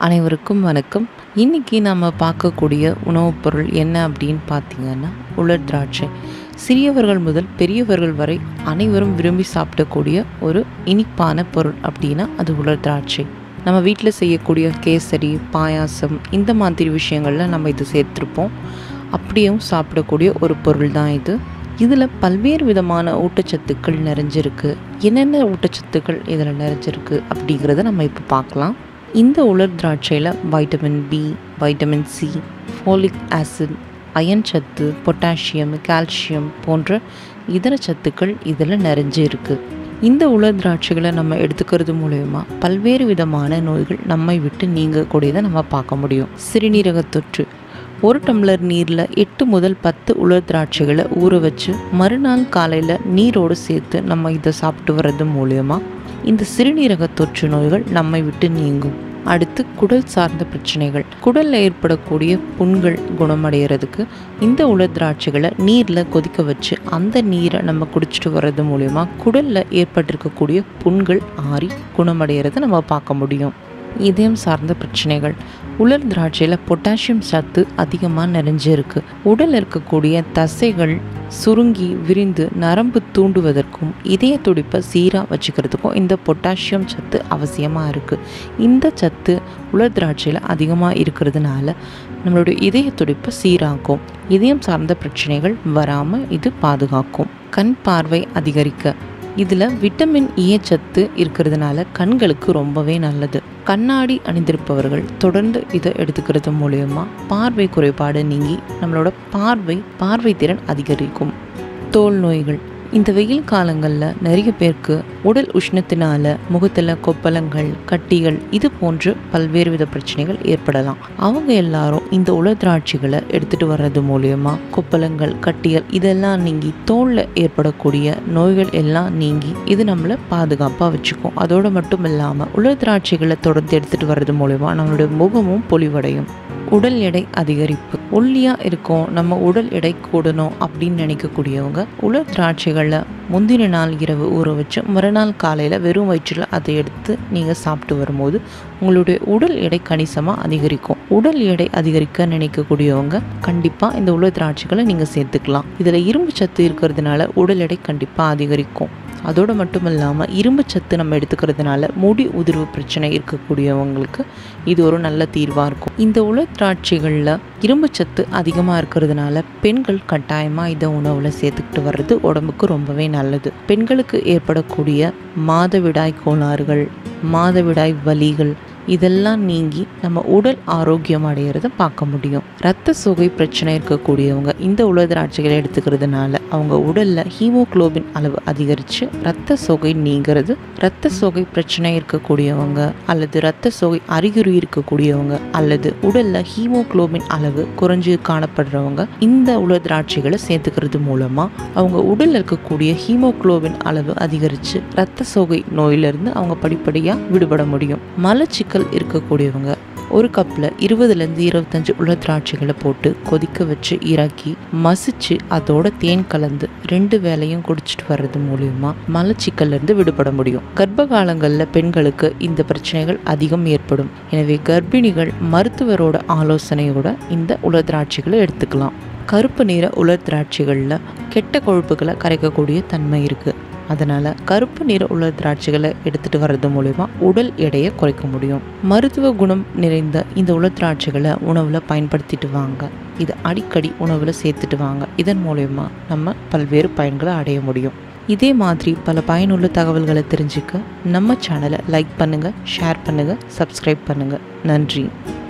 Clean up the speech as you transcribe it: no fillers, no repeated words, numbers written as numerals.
அனைவருக்கும் வணக்கம். இன்றைக்கி நம்ம பார்க்கக்கூடிய உணவுப் பொருள் என்ன அப்படின்னு பார்த்திங்கன்னா உலர் திராட்சை. சிறியவர்கள் முதல் பெரியவர்கள் வரை அனைவரும் விரும்பி சாப்பிடக்கூடிய ஒரு இனிப்பான பொருள் அப்படின்னா அது உலர் திராட்சை. நம்ம வீட்டில் செய்யக்கூடிய கேசரி, பாயாசம் இந்த மாதிரி விஷயங்களில் நம்ம இது சேர்த்துருப்போம். அப்படியும் சாப்பிடக்கூடிய ஒரு பொருள் தான் இது. இதில் பல்வேறு விதமான ஊட்டச்சத்துக்கள் நிறைஞ்சிருக்கு. என்னென்ன ஊட்டச்சத்துக்கள் இதில் நிறைஞ்சிருக்கு அப்படிங்கிறத நம்ம இப்போ பார்க்கலாம். இந்த உலர் திராட்சையில் vitamin B, vitamin C, folic acid, iron சத்து, பொட்டாசியம், கால்சியம் போன்ற இதர சத்துக்கள் இதில் நிறைஞ்சு இருக்குது. இந்த உலர் திராட்சைகளை நம்ம எடுத்துக்கிறது மூலயமா பல்வேறு விதமான நோய்கள் நம்மை விட்டு நீங்கக்கூடியதை நம்ம பார்க்க முடியும். சிறுநீரக தொற்று. 1 டம்ளர் நீரில் 8 முதல் 10 உலர் திராட்சைகளை ஊற வச்சு மறுநாள் காலையில் நீரோடு சேர்த்து நம்ம இதை சாப்பிட்டு வர்றது மூலயமா இந்த சிறுநீரக தொற்று நோய்கள் நம்மை விட்டு நீங்கும். அடுத்து குடல் சார்ந்த பிரச்சனைகள். குடலில் ஏற்படக்கூடிய புண்கள் குணமடைகிறதுக்கு இந்த உலர் திராட்சைகளை நீரில் கொதிக்க வச்சு அந்த நீரை நம்ம குடிச்சிட்டு வர்றது மூலயமா குடலில் ஏற்பட்டிருக்கக்கூடிய புண்கள் ஆறி குணமடைகிறத நம்ம பார்க்க முடியும். இதயம் சார்ந்த பிரச்சனைகள். உலர் திராட்சையில் பொட்டாசியம் சத்து அதிகமாக நிறைஞ்சிருக்கு. உடலில் இருக்கக்கூடிய தசைகள் சுருங்கி விரிந்து நரம்பு தூண்டுவதற்கும் இதய துடிப்பை சீராக வச்சுக்கிறதுக்கும் இந்த பொட்டாசியம் சத்து அவசியமாக இருக்குது. இந்த சத்து உலர் திராட்சையில் அதிகமாக இருக்கிறதுனால நம்மளுடைய இதய துடிப்பை சீராக்கும். இதயம் சார்ந்த பிரச்சனைகள் வராமல் இது பாதுகாக்கும். கண் பார்வை அதிகரிக்க. இதில் விட்டமின் ஏ சத்து இருக்கிறதுனால கண்களுக்கு ரொம்பவே நல்லது. கண்ணாடி அணிந்திருப்பவர்கள் தொடர்ந்து இதை எடுத்துக்கிறது மூலயமா பார்வை குறைபாடு நீங்கி நம்மளோட பார்வை திறன் அதிகரிக்கும். தோல் நோய்கள். இந்த வெயில் காலங்களில் நிறைய பேருக்கு உடல் உஷ்ணத்தினால முகத்தில் கொப்பளங்கள், கட்டிகள் இது போன்று பல்வேறு வித பிரச்சனைகள் ஏற்படலாம். அவங்க எல்லாரும் இந்த உலர் திராட்சைகளை எடுத்துகிட்டு வர்றது மூலயமா கொப்பளங்கள், கட்டிகள் இதெல்லாம் நீங்கி தோலில் ஏற்படக்கூடிய நோய்கள் எல்லாம் நீங்கி இது நம்மளை பாதுகாப்பாக வச்சுக்கும். அதோடு மட்டும் இல்லாமல் உலர் திராட்சைகளை தொடர்ந்து எடுத்துகிட்டு வர்றது மூலயமா நம்மளுடைய முகமும் பொலிவடையும். உடல் எடை அதிகரிப்பு. ஒல்லியாக இருக்கும், நம்ம உடல் எடை கூடணும் அப்படின்னு நினைக்கக்கூடியவங்க உலர் திராட்சைகளில் முந்தின நாள் இரவு ஊற வச்சு மறுநாள் காலையில் வெறும் வயிற்றில் அதை எடுத்து நீங்கள் சாப்பிட்டு வரும்போது உங்களுடைய உடல் எடை கணிசமாக அதிகரிக்கும். உடல் எடை அதிகரிக்க நினைக்கக்கூடியவங்க கண்டிப்பாக இந்த உலர் திராட்சைகளை நீங்கள் சேர்த்துக்கலாம். இதில் இரும்பு சத்து இருக்கிறதுனால உடல் எடை கண்டிப்பாக அதிகரிக்கும். அதோடு மட்டும் இல்லாமல் இரும்பு சத்து நம்ம எடுத்துக்கிறதுனால முடி உதிர்வு பிரச்சனை இருக்கக்கூடியவங்களுக்கு இது ஒரு நல்ல தீர்வாக இருக்கும். இந்த உலர் திராட்சைகளில் இரும்பு சத்து அதிகமாக இருக்கிறதுனால பெண்கள் கட்டாயமாக இதை உணவில் சேர்த்துக்கிட்டு வர்றது உடம்புக்கு ரொம்பவே நல்லது. பெண்களுக்கு ஏற்படக்கூடிய மாதவிடாய் கோளாறுகள், மாதவிடாய் வலிகள் இதெல்லாம் நீங்கி நம்ம உடல் ஆரோக்கியம் அடைகிறத பார்க்க முடியும். இரத்த சோகை பிரச்சனை இருக்கக்கூடியவங்க இந்த உலர் திராட்சைகளை எடுத்துக்கிறதுனால அவங்க உடலில் ஹீமோகுளோபின் அளவு அதிகரித்து இரத்த சோகை நீங்கிறது. இரத்த சோகை பிரச்சனை இருக்கக்கூடியவங்க அல்லது இரத்த சோகை அறிகுறி இருக்கக்கூடியவங்க அல்லது உடலில் ஹீமோகுளோபின் அளவு குறைஞ்சு காணப்படுறவங்க இந்த உலர் திராட்சைகளை சேர்த்துக்கிறது மூலமாக அவங்க உடலில் இருக்கக்கூடிய ஹீமோகுளோபின் அளவு அதிகரித்து இரத்த சோகை நோயிலிருந்து அவங்க படிப்படியாக விடுபட முடியும். மலச்சிக்கல் இருக்கக்கூடியவங்க ஒரு கப்பில் 20லேருந்து 25 உலர் திராட்சைகளை போட்டு கொதிக்க வச்சு இறக்கி மசிச்சு அதோட தேன் கலந்து 2 வேளையும் குடிச்சிட்டு வர்றது மூலயமா மலச்சிக்கல்லேருந்து விடுபட முடியும். கர்ப்ப காலங்களில் பெண்களுக்கு இந்த பிரச்சனைகள் அதிகம் ஏற்படும். எனவே கர்ப்பிணிகள் மருத்துவரோட ஆலோசனையோட இந்த உலர் திராட்சைகளை எடுத்துக்கலாம். கருப்பு நிற உலர் திராட்சைகளில் கெட்ட கொழுப்புகளை கரைக்கக்கூடிய தன்மை இருக்குது. அதனால் கருப்பு நிற உலர் திராட்சைகளை எடுத்துகிட்டு வர்றது மூலமா உடல் எடையை குறைக்க முடியும். மருத்துவ குணம் நிறைந்த இந்த உலர் திராட்சைகளை உணவில் பயன்படுத்திட்டு வாங்க. இதை அடிக்கடி உணவில் சேர்த்துட்டு வாங்க. இதன் மூலமா நம்ம பல்வேறு பயன்களை அடைய முடியும். இதே மாதிரி பல பயனுள்ள தகவல்களை தெரிஞ்சுக்க நம்ம சேனலை லைக் பண்ணுங்கள், ஷேர் பண்ணுங்கள், சப்ஸ்கிரைப் பண்ணுங்கள். நன்றி.